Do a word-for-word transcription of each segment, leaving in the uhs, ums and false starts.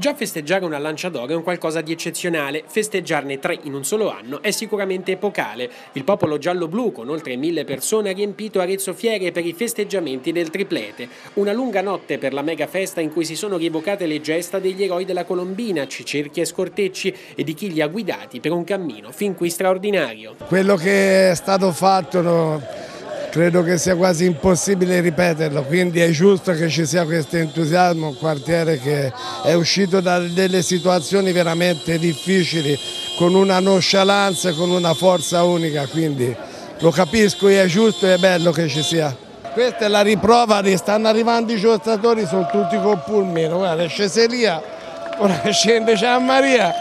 Già festeggiare una Lancia d'Oro è un qualcosa di eccezionale, festeggiarne tre in un solo anno è sicuramente epocale. Il popolo giallo-blu, con oltre mille persone, ha riempito Arezzo Fiere per i festeggiamenti del triplete. Una lunga notte per la mega festa in cui si sono rievocate le gesta degli eroi della Colombina, Cicerchi e Scortecci, e di chi li ha guidati per un cammino fin qui straordinario. Quello che è stato fatto no, credo che sia quasi impossibile ripeterlo, quindi è giusto che ci sia questo entusiasmo, un quartiere che è uscito da delle situazioni veramente difficili con una nonchalance e con una forza unica, quindi lo capisco e è giusto e è bello che ci sia. Questa è la riprova, stanno arrivando i giocatori, sono tutti con pulmino, guarda, scese lì, ora scende Gian Maria.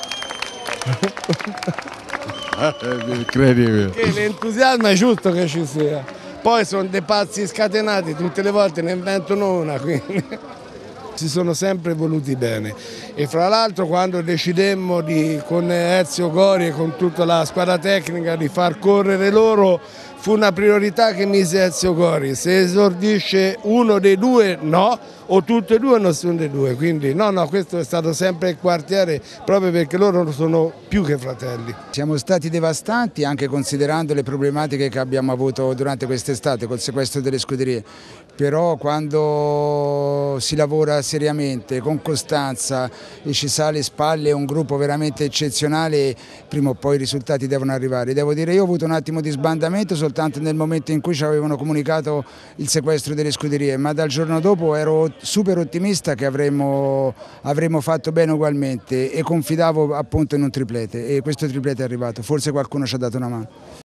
Incredibile. L'entusiasmo è giusto che ci sia, poi sono dei pazzi scatenati, tutte le volte ne inventano una, quindi si sono sempre voluti bene. E fra l'altro quando decidemmo di, con Ezio Gori e con tutta la squadra tecnica di far correre loro, fu una priorità che mise Ezio Gori: se esordisce uno dei due no, o tutti e due non sono dei due, quindi no, no, questo è stato sempre il quartiere, proprio perché loro sono più che fratelli. Siamo stati devastanti anche considerando le problematiche che abbiamo avuto durante quest'estate col sequestro delle scuderie, però quando si lavora seriamente, con costanza e ci sa alle spalle un gruppo veramente eccezionale, prima o poi i risultati devono arrivare. Devo dire, io ho avuto un attimo di sbandamento soltanto nel momento in cui ci avevano comunicato il sequestro delle scuderie, ma dal giorno dopo ero super ottimista che avremmo, avremmo fatto bene ugualmente e confidavo appunto in un triplete, e questo triplete è arrivato, forse qualcuno ci ha dato una mano.